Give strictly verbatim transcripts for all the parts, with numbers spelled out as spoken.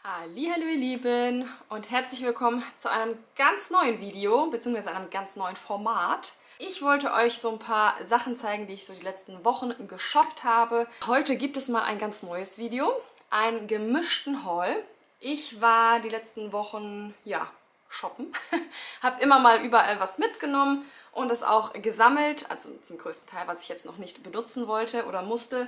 Hallihallo ihr Lieben und herzlich willkommen zu einem ganz neuen Video, beziehungsweise einem ganz neuen Format. Ich wollte euch so ein paar Sachen zeigen, die ich so die letzten Wochen geshoppt habe. Heute gibt es mal ein ganz neues Video, einen gemischten Haul. Ich war die letzten Wochen, ja, shoppen, habe immer mal überall was mitgenommen und es auch gesammelt, also zum größten Teil, was ich jetzt noch nicht benutzen wollte oder musste.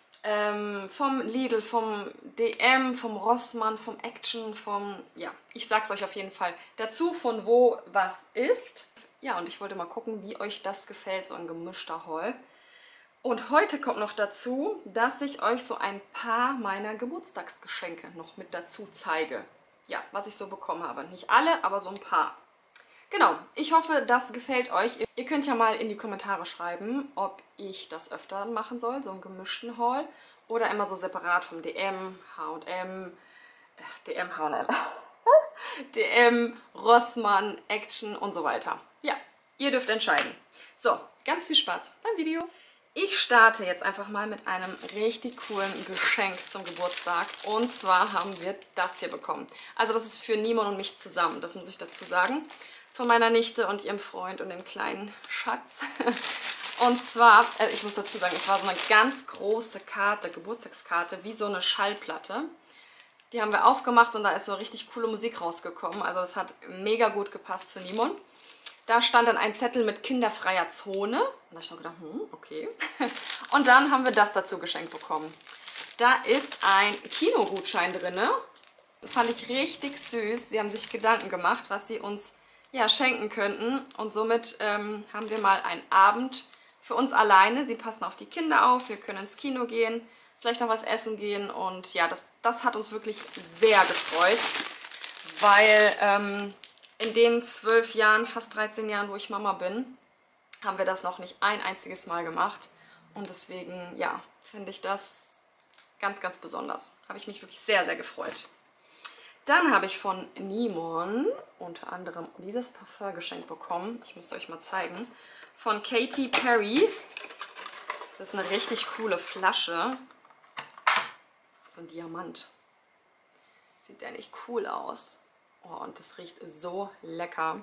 Ähm, vom Lidl, vom D M, vom Rossmann, vom Action, vom, ja, ich sag's euch auf jeden Fall dazu, von wo was ist. Ja, und ich wollte mal gucken, wie euch das gefällt, so ein gemischter Haul. Und heute kommt noch dazu, dass ich euch so ein paar meiner Geburtstagsgeschenke noch mit dazu zeige. Ja, was ich so bekommen habe. Nicht alle, aber so ein paar. Genau, ich hoffe, das gefällt euch. Ihr könnt ja mal in die Kommentare schreiben, ob ich das öfter machen soll, so einen gemischten Haul. Oder immer so separat vom D M, H und M, äh, D M, H und M, D M, Rossmann, Action und so weiter. Ja, ihr dürft entscheiden. So, ganz viel Spaß beim Video. Ich starte jetzt einfach mal mit einem richtig coolen Geschenk zum Geburtstag. Und zwar haben wir das hier bekommen. Also das ist für Nimon und mich zusammen, das muss ich dazu sagen. Von meiner Nichte und ihrem Freund und dem kleinen Schatz. Und zwar, äh, ich muss dazu sagen, es war so eine ganz große Karte, Geburtstagskarte, wie so eine Schallplatte. Die haben wir aufgemacht und da ist so richtig coole Musik rausgekommen. Also das hat mega gut gepasst zu Nimon. Da stand dann ein Zettel mit kinderfreier Zone. Und da habe ich noch gedacht, hm, okay. Und dann haben wir das dazu geschenkt bekommen. Da ist ein Kinogutschein drin. Fand ich richtig süß. Sie haben sich Gedanken gemacht, was sie uns ja, schenken könnten. Und somit ähm, haben wir mal einen Abend für uns alleine. Sie passen auf die Kinder auf, wir können ins Kino gehen, vielleicht noch was essen gehen. Und ja, das, das hat uns wirklich sehr gefreut, weil ähm, in den zwölf Jahren, fast dreizehn Jahren, wo ich Mama bin, haben wir das noch nicht ein einziges Mal gemacht. Und deswegen, ja, finde ich das ganz, ganz besonders. Habe ich mich wirklich sehr, sehr gefreut. Dann habe ich von Nimon unter anderem dieses Parfum geschenkt bekommen. Ich muss es euch mal zeigen. Von Katy Perry. Das ist eine richtig coole Flasche. So ein Diamant. Sieht der nicht cool aus? Oh, und das riecht so lecker.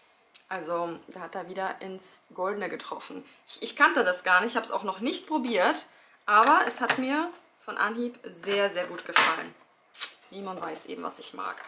Also, da hat er wieder ins Goldene getroffen. Ich, ich kannte das gar nicht, ich habe es auch noch nicht probiert. Aber es hat mir von Anhieb sehr, sehr gut gefallen. Nimon weiß eben, was ich mag.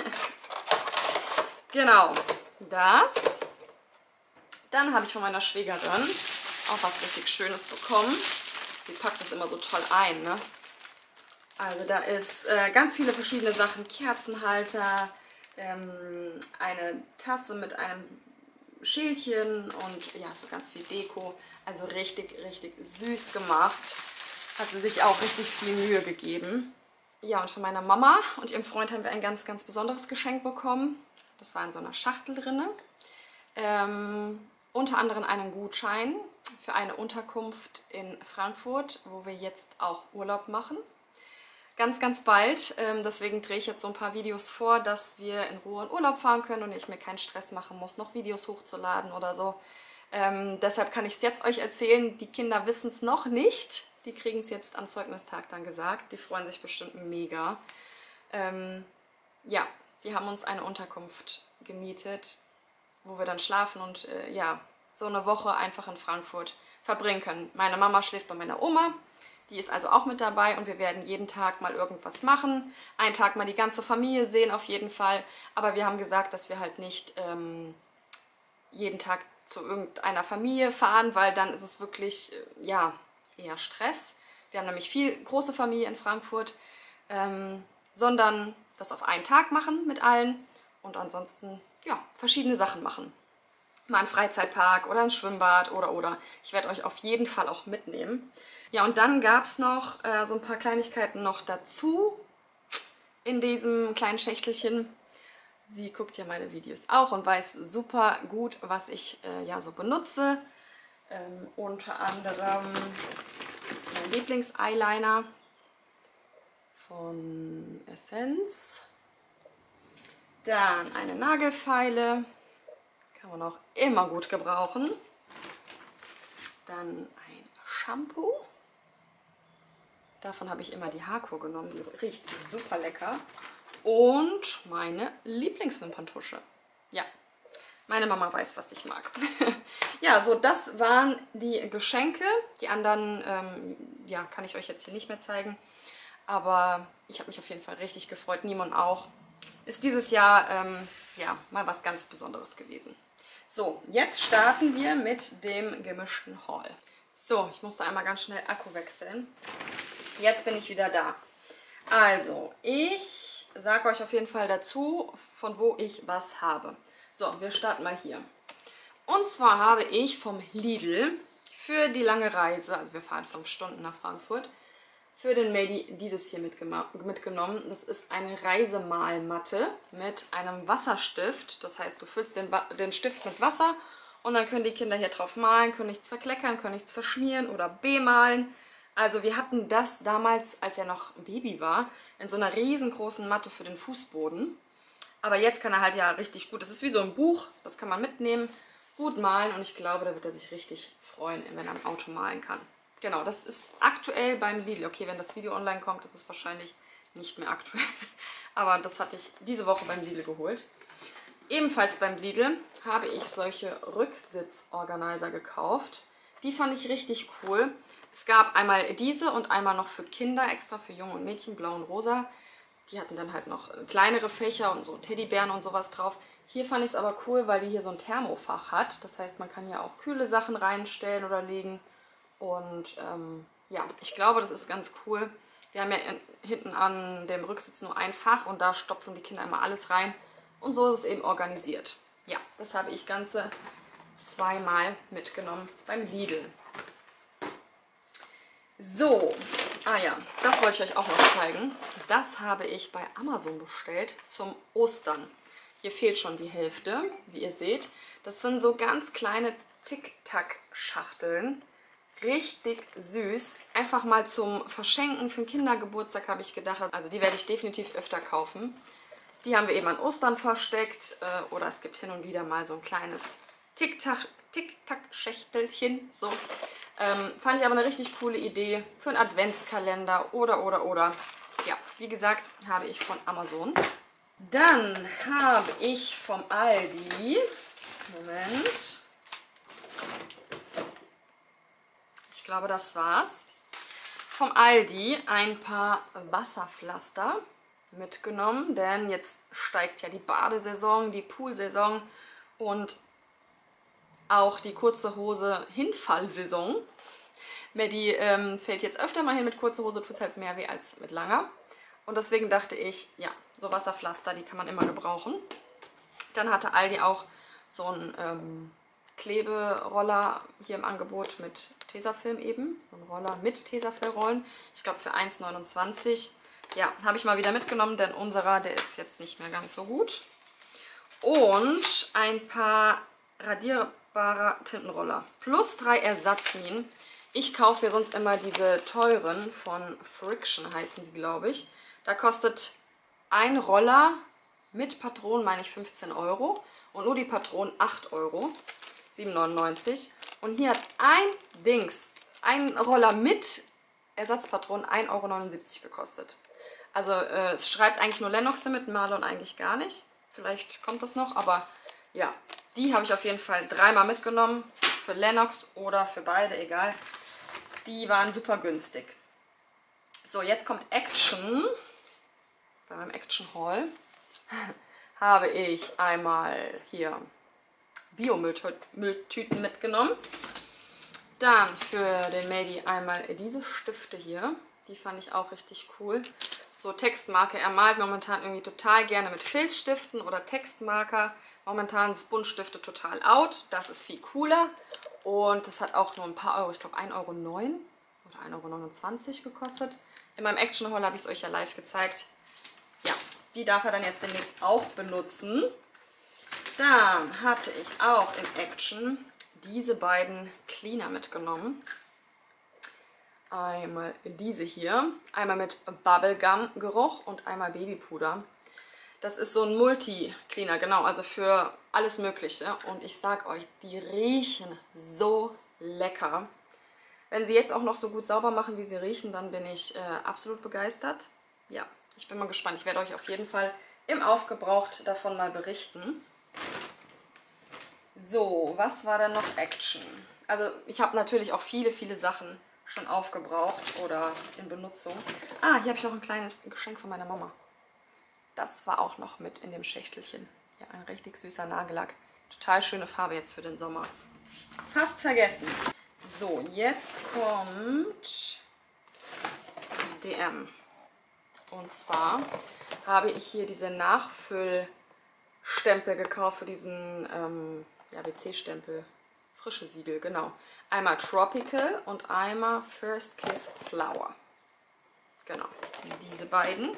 Genau, das. Dann habe ich von meiner Schwägerin auch was richtig Schönes bekommen. Sie packt das immer so toll ein, ne? Also da ist äh, ganz viele verschiedene Sachen. Kerzenhalter, ähm, eine Tasse mit einem Schälchen und ja, so ganz viel Deko. Also richtig, richtig süß gemacht. Hat sie sich auch richtig viel Mühe gegeben. Ja, und von meiner Mama und ihrem Freund haben wir ein ganz, ganz besonderes Geschenk bekommen. Das war in so einer Schachtel drin. Ähm, unter anderem einen Gutschein für eine Unterkunft in Frankfurt, wo wir jetzt auch Urlaub machen. Ganz, ganz bald. Ähm, deswegen drehe ich jetzt so ein paar Videos vor, dass wir in Ruhe in Urlaub fahren können und ich mir keinen Stress machen muss, noch Videos hochzuladen oder so. Ähm, deshalb kann ich es jetzt euch erzählen. Die Kinder wissen es noch nicht. Die kriegen es jetzt am Zeugnistag dann gesagt. Die freuen sich bestimmt mega. Ähm, ja, die haben uns eine Unterkunft gemietet, wo wir dann schlafen und äh, ja, so eine Woche einfach in Frankfurt verbringen können. Meine Mama schläft bei meiner Oma. Die ist also auch mit dabei und wir werden jeden Tag mal irgendwas machen. Einen Tag mal die ganze Familie sehen auf jeden Fall. Aber wir haben gesagt, dass wir halt nicht ähm, jeden Tag zu irgendeiner Familie fahren, weil dann ist es wirklich, äh, ja, eher Stress. Wir haben nämlich viel große Familie in Frankfurt, ähm, sondern das auf einen Tag machen mit allen und ansonsten ja, verschiedene Sachen machen. Mal einen Freizeitpark oder ein Schwimmbad oder oder. Ich werde euch auf jeden Fall auch mitnehmen. Ja, und dann gab es noch äh, so ein paar Kleinigkeiten noch dazu in diesem kleinen Schächtelchen. Sie guckt ja meine Videos auch und weiß super gut, was ich äh, ja so benutze. Ähm, unter anderem mein Lieblings-Eyeliner von Essence. Dann eine Nagelfeile. Kann man auch immer gut gebrauchen. Dann ein Shampoo. Davon habe ich immer die Haarkur genommen. Die riecht super lecker. und meine Lieblingswimperntusche. Ja, meine Mama weiß, was ich mag. Ja, so das waren die Geschenke. Die anderen, ähm, ja, kann ich euch jetzt hier nicht mehr zeigen. Aber ich habe mich auf jeden Fall richtig gefreut. Nimon auch. Ist dieses Jahr, ähm, ja, mal was ganz Besonderes gewesen. So, jetzt starten wir mit dem gemischten Haul. So, ich musste einmal ganz schnell Akku wechseln. Jetzt bin ich wieder da. Also, ich sage euch auf jeden Fall dazu, von wo ich was habe. So, wir starten mal hier. Und zwar habe ich vom Lidl für die lange Reise, also wir fahren fünf Stunden nach Frankfurt, für den Medi dieses hier mitgenommen. Das ist eine Reisemalmatte mit einem Wasserstift. Das heißt, du füllst den, den Stift mit Wasser und dann können die Kinder hier drauf malen, können nichts verkleckern, können nichts verschmieren oder bemalen. Also wir hatten das damals, als er noch ein Baby war, in so einer riesengroßen Matte für den Fußboden. Aber jetzt kann er halt ja richtig gut, das ist wie so ein Buch, das kann man mitnehmen, gut malen und ich glaube, da wird er sich richtig freuen, wenn er am Auto malen kann. Genau, das ist aktuell beim Lidl. Okay, wenn das Video online kommt, ist es wahrscheinlich nicht mehr aktuell. Aber das hatte ich diese Woche beim Lidl geholt. Ebenfalls beim Lidl habe ich solche Rücksitzorganizer gekauft. Die fand ich richtig cool. Es gab einmal diese und einmal noch für Kinder, extra für Junge und Mädchen, blau und rosa. Die hatten dann halt noch kleinere Fächer und so Teddybären und sowas drauf. Hier fand ich es aber cool, weil die hier so ein Thermofach hat. Das heißt, man kann hier auch kühle Sachen reinstellen oder legen. Und ähm, ja, ich glaube, das ist ganz cool. Wir haben ja in, hinten an dem Rücksitz nur ein Fach und da stopfen die Kinder immer alles rein. Und so ist es eben organisiert. Ja, das habe ich ganze zweimal mitgenommen beim Lidl. So, ah ja, das wollte ich euch auch noch zeigen. Das habe ich bei Amazon bestellt zum Ostern. Hier fehlt schon die Hälfte, wie ihr seht. Das sind so ganz kleine Tic-Tac-Schachteln. Richtig süß. Einfach mal zum Verschenken für den Kindergeburtstag habe ich gedacht. Also die werde ich definitiv öfter kaufen. Die haben wir eben an Ostern versteckt. Oder es gibt hin und wieder mal so ein kleines Tic-Tac-Schächtelchen. So. Ähm, fand ich aber eine richtig coole Idee für einen Adventskalender oder, oder, oder. Ja, wie gesagt, habe ich von Amazon. Dann habe ich vom Aldi, Moment, ich glaube, das war's, vom Aldi ein paar Wasserpflaster mitgenommen, denn jetzt steigt ja die Badesaison, die Poolsaison und auch die kurze Hose Hinfallsaison. Maddie ähm, fällt jetzt öfter mal hin mit kurzer Hose, tut es halt mehr weh als mit langer. Und deswegen dachte ich, ja, so Wasserpflaster, die kann man immer gebrauchen. Dann hatte Aldi auch so einen ähm, Kleberoller hier im Angebot mit Tesafilm eben. So ein Roller mit Tesafilmrollen. Ich glaube für eins neunundzwanzig. Ja, habe ich mal wieder mitgenommen, denn unserer, der ist jetzt nicht mehr ganz so gut. Und ein paar radierbarer Tintenroller. Plus drei Ersatzminen. Ich kaufe hier sonst immer diese teuren von Friction, heißen die, glaube ich. Da kostet ein Roller mit Patronen, meine ich, fünfzehn Euro. Und nur die Patronen acht Euro. sieben neunundneunzig. Und hier hat ein Dings, ein Roller mit Ersatzpatronen ein Euro neunundsiebzig gekostet. Also äh, es schreibt eigentlich nur Lennox damit, Marlon eigentlich gar nicht. Vielleicht kommt das noch, aber ja. Die habe ich auf jeden Fall dreimal mitgenommen. Für Lennox oder für beide, egal. Die waren super günstig. So, jetzt kommt Action. Bei meinem Action Haul habe ich einmal hier Biomülltüten mitgenommen. Dann für den Mady einmal diese Stifte hier. Die fand ich auch richtig cool. So Textmarker. Er malt momentan irgendwie total gerne mit Filzstiften oder Textmarker. Momentan sind Buntstifte total out. Das ist viel cooler. Und das hat auch nur ein paar Euro. Ich glaube ein Euro neun oder ein Euro neunundzwanzig gekostet. In meinem Action Haul habe ich es euch ja live gezeigt. Ja, die darf er dann jetzt demnächst auch benutzen. Dann hatte ich auch in Action diese beiden Cleaner mitgenommen. Einmal diese hier, einmal mit Bubblegum-Geruch und einmal Babypuder. Das ist so ein Multi-Cleaner, genau, also für alles Mögliche. Und ich sag euch, die riechen so lecker. Wenn sie jetzt auch noch so gut sauber machen, wie sie riechen, dann bin ich äh, absolut begeistert. Ja, Ich bin mal gespannt. Ich werde euch auf jeden Fall im Aufgebraucht davon mal berichten. So, was war denn noch Action? Also ich habe natürlich auch viele, viele Sachen schon aufgebraucht oder in Benutzung. Ah, hier habe ich noch ein kleines Geschenk von meiner Mama. Das war auch noch mit in dem Schächtelchen. Ja, ein richtig süßer Nagellack. Total schöne Farbe jetzt für den Sommer. Fast vergessen. So, jetzt kommt D M. Und zwar habe ich hier diese Nachfüllstempel gekauft für diesen ähm, ja, W C-Stempel. Frische Siegel, genau. Einmal Tropical und einmal First Kiss Flower. Genau, diese beiden.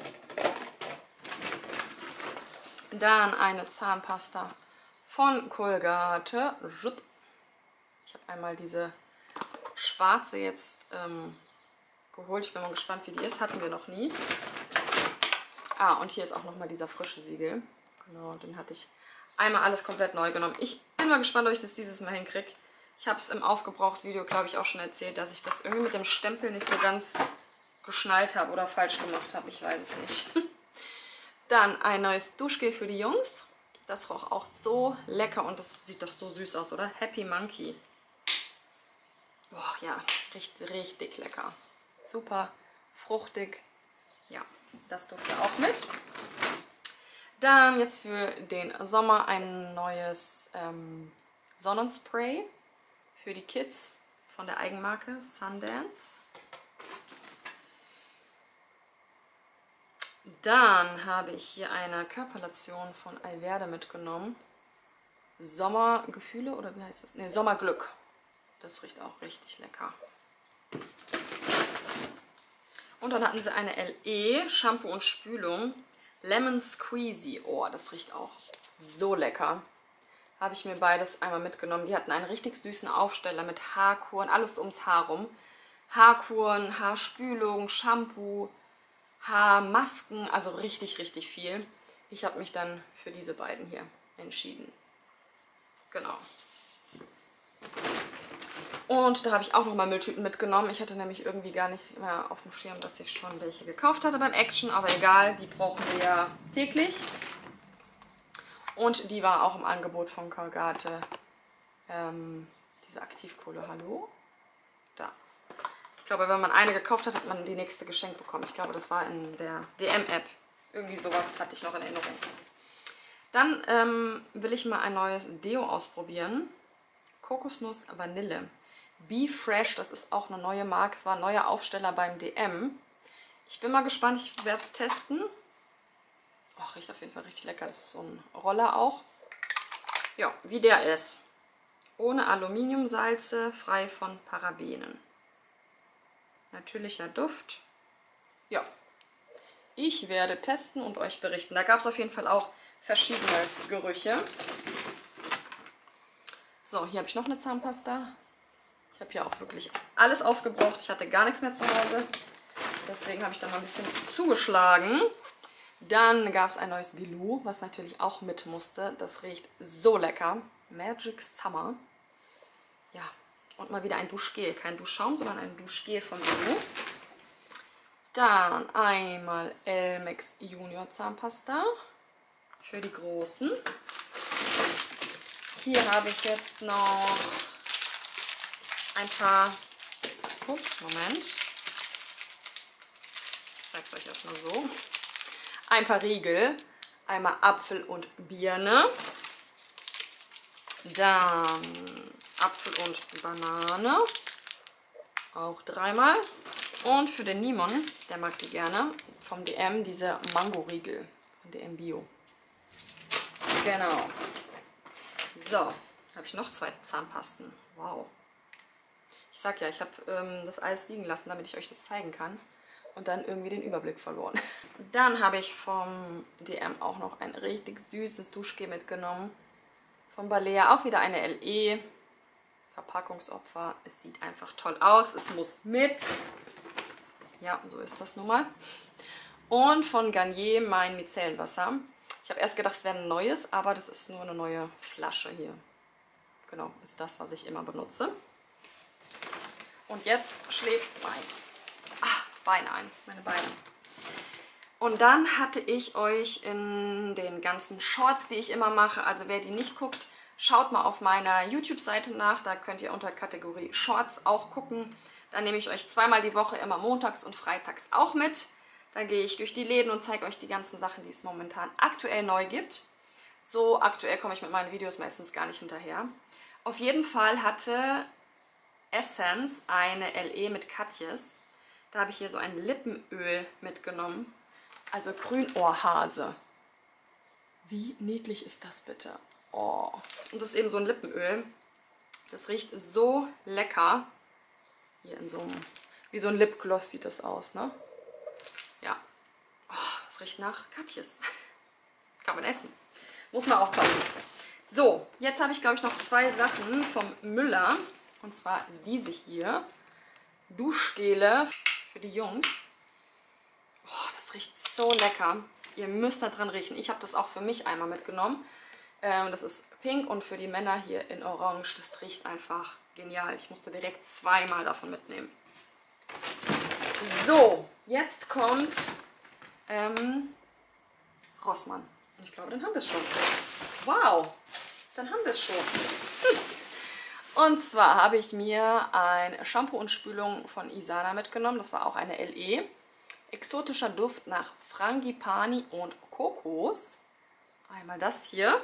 Dann eine Zahnpasta von Colgate. Ich habe einmal diese schwarze jetzt ähm, geholt. Ich bin mal gespannt, wie die ist. Hatten wir noch nie. Ah, und hier ist auch nochmal dieser frische Siegel. Genau, den hatte ich einmal alles komplett neu genommen. Ich bin mal gespannt, ob ich das dieses Mal hinkriege. Ich habe es im Aufgebraucht-Video, glaube ich, auch schon erzählt, dass ich das irgendwie mit dem Stempel nicht so ganz geschnallt habe oder falsch gemacht habe. Ich weiß es nicht. Dann ein neues Duschgel für die Jungs. Das roch auch so lecker und das sieht doch so süß aus, oder? Happy Monkey. Boah, ja, richtig, richtig lecker. Super fruchtig. Ja, das durfte auch mit. Dann jetzt für den Sommer ein neues ähm, Sonnenspray für die Kids von der Eigenmarke Sundance. Dann habe ich hier eine Körperlotion von Alverde mitgenommen. Sommergefühle oder wie heißt das? Ne, Sommerglück. Das riecht auch richtig lecker. Und dann hatten sie eine L E Shampoo und Spülung. Lemon Squeezy. Oh, das riecht auch so lecker. Habe ich mir beides einmal mitgenommen. Die hatten einen richtig süßen Aufsteller mit Haarkuren, alles ums Haar rum. Haarkuren, Haarspülung, Shampoo, Haarmasken, also richtig, richtig viel. Ich habe mich dann für diese beiden hier entschieden. Genau. Und da habe ich auch nochmal Mülltüten mitgenommen. Ich hatte nämlich irgendwie gar nicht mehr auf dem Schirm, dass ich schon welche gekauft hatte beim Action. Aber egal, die brauchen wir ja täglich. Und die war auch im Angebot von Colgate. Ähm, diese Aktivkohle, hallo? Da. Ich glaube, wenn man eine gekauft hat, hat man die nächste geschenkt bekommen. Ich glaube, das war in der D M-App. Irgendwie sowas hatte ich noch in Erinnerung. Dann ähm, will ich mal ein neues Deo ausprobieren. Kokosnuss Vanille. Be Fresh, das ist auch eine neue Marke. Es war ein neuer Aufsteller beim D M. Ich bin mal gespannt, ich werde es testen. Oh, riecht auf jeden Fall richtig lecker. Das ist so ein Roller auch. Ja, wie der ist. Ohne Aluminiumsalze, frei von Parabenen. Natürlicher Duft. Ja, ich werde testen und euch berichten. Da gab es auf jeden Fall auch verschiedene Gerüche. So, hier habe ich noch eine Zahnpasta. Ich habe hier auch wirklich alles aufgebraucht. Ich hatte gar nichts mehr zu Hause. Deswegen habe ich da mal ein bisschen zugeschlagen. Dann gab es ein neues Bilou, was natürlich auch mit musste. Das riecht so lecker. Magic Summer. Ja, und mal wieder ein Duschgel. Kein Duschschaum, sondern ein Duschgel von Bilou. Dann einmal Elmex Junior Zahnpasta für die Großen. Hier habe ich jetzt noch ein paar, ups, Moment, ich zeige es euch erstmal so, ein paar Riegel, einmal Apfel und Birne, dann Apfel und Banane, auch dreimal, und für den Nimon, der mag die gerne, vom D M diese Mango-Riegel, von D M Bio. Genau. So, habe ich noch zwei Zahnpasten. Wow. Ich sag ja, ich habe ähm, das alles liegen lassen, damit ich euch das zeigen kann. Und dann irgendwie den Überblick verloren. Dann habe ich vom D M auch noch ein richtig süßes Duschgel mitgenommen. Von Balea auch wieder eine L E. Verpackungsopfer. Es sieht einfach toll aus. Es muss mit. Ja, so ist das nun mal. Und von Garnier mein Micellenwasser. Ich habe erst gedacht, es wäre ein neues, aber das ist nur eine neue Flasche hier. Genau, ist das, was ich immer benutze. Und jetzt schläft mein ah, Bein ein, meine Beine. Und dann hatte ich euch in den ganzen Shorts, die ich immer mache, also wer die nicht guckt, schaut mal auf meiner YouTube-Seite nach, da könnt ihr unter Kategorie Shorts auch gucken. Da nehme ich euch zweimal die Woche, immer montags und freitags auch mit. Da gehe ich durch die Läden und zeige euch die ganzen Sachen, die es momentan aktuell neu gibt. So aktuell komme ich mit meinen Videos meistens gar nicht hinterher. Auf jeden Fall hatte Essence eine L E mit Katjes. Da habe ich hier so ein Lippenöl mitgenommen. Also Grünohrhase. Wie niedlich ist das bitte? Oh. Und das ist eben so ein Lippenöl. Das riecht so lecker. Hier in so einem, wie so ein Lipgloss sieht das aus, ne? Ja. Oh, das riecht nach Katjes. Kann man essen. Muss man aufpassen. So, jetzt habe ich, glaube ich, noch zwei Sachen vom Müller. Und zwar diese hier. Duschgele für die Jungs. Oh, das riecht so lecker. Ihr müsst da dran riechen. Ich habe das auch für mich einmal mitgenommen. Ähm, das ist pink und für die Männer hier in orange. Das riecht einfach genial. Ich musste direkt zweimal davon mitnehmen. So, jetzt kommt ähm, Rossmann. Und ich glaube, dann haben wir es schon. Wow, dann haben wir es schon. Hm. Und zwar habe ich mir ein Shampoo und Spülung von Isana mitgenommen. Das war auch eine L E. Exotischer Duft nach Frangipani und Kokos. Einmal das hier.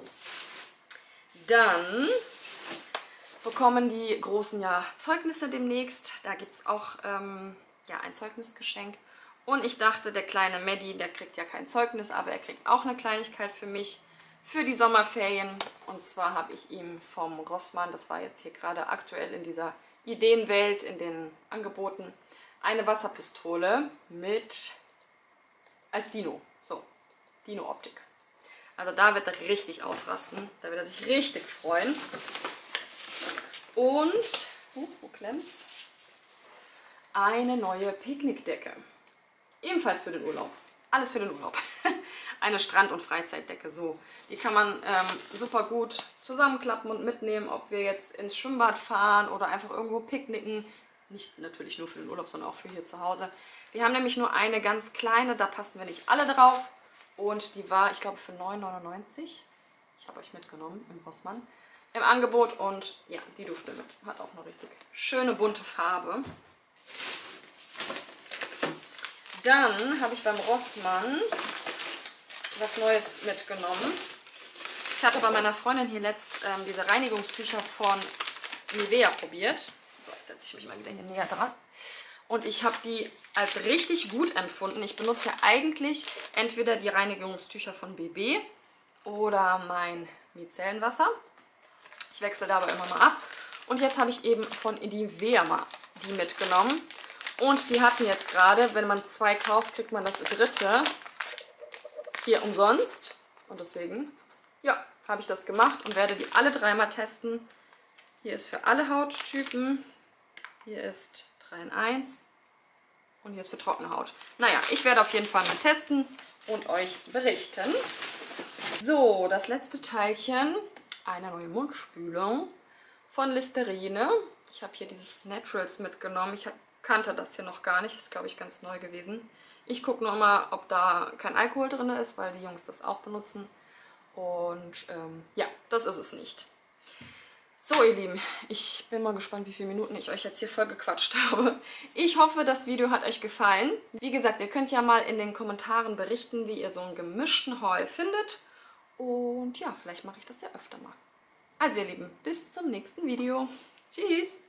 Dann bekommen die Großen ja Zeugnisse demnächst. Da gibt es auch ähm, ja, ein Zeugnisgeschenk. Und ich dachte, der kleine Maddie, der kriegt ja kein Zeugnis, aber er kriegt auch eine Kleinigkeit für mich für die Sommerferien. Und zwar habe ich ihm vom Rossmann, das war jetzt hier gerade aktuell in dieser Ideenwelt, in den Angeboten, eine Wasserpistole mit als Dino. So, Dino-Optik. Also da wird er richtig ausrasten. Da wird er sich richtig freuen. Und, uh, wo klemmt's? Eine neue Picknickdecke. Ebenfalls für den Urlaub. Alles für den Urlaub. Eine Strand- und Freizeitdecke, so. Die kann man ähm, super gut zusammenklappen und mitnehmen, ob wir jetzt ins Schwimmbad fahren oder einfach irgendwo picknicken. Nicht natürlich nur für den Urlaub, sondern auch für hier zu Hause. Wir haben nämlich nur eine ganz kleine, da passen wir nicht alle drauf. Und die war, ich glaube, für neun neunundneunzig. Ich habe euch mitgenommen im Rossmann. Im Angebot und ja, die durfte mit. Hat auch eine richtig schöne bunte Farbe. Dann habe ich beim Rossmann was Neues mitgenommen. Ich hatte bei meiner Freundin hier letzt ähm, diese Reinigungstücher von Nivea probiert. So, jetzt setze ich mich mal wieder hier näher dran. Und ich habe die als richtig gut empfunden. Ich benutze ja eigentlich entweder die Reinigungstücher von B B oder mein Micellenwasser. Ich wechsle dabei immer mal ab. Und jetzt habe ich eben von Nivea mal die mitgenommen. Und die hatten jetzt gerade, wenn man zwei kauft, kriegt man das dritte hier umsonst. Und deswegen, ja, habe ich das gemacht und werde die alle dreimal testen. Hier ist für alle Hauttypen. Hier ist drei in eins. Und hier ist für trockene Haut. Naja, ich werde auf jeden Fall mal testen und euch berichten. So, das letzte Teilchen. Eine neue Mundspülung von Listerine. Ich habe hier dieses Naturals mitgenommen. Ich kannte das hier noch gar nicht. Das ist, glaube ich, ganz neu gewesen. Ich gucke nur immer, ob da kein Alkohol drin ist, weil die Jungs das auch benutzen. Und ähm, ja, das ist es nicht. So, ihr Lieben, ich bin mal gespannt, wie viele Minuten ich euch jetzt hier voll gequatscht habe. Ich hoffe, das Video hat euch gefallen. Wie gesagt, ihr könnt ja mal in den Kommentaren berichten, wie ihr so einen gemischten Haul findet. Und ja, vielleicht mache ich das ja öfter mal. Also, ihr Lieben, bis zum nächsten Video. Tschüss!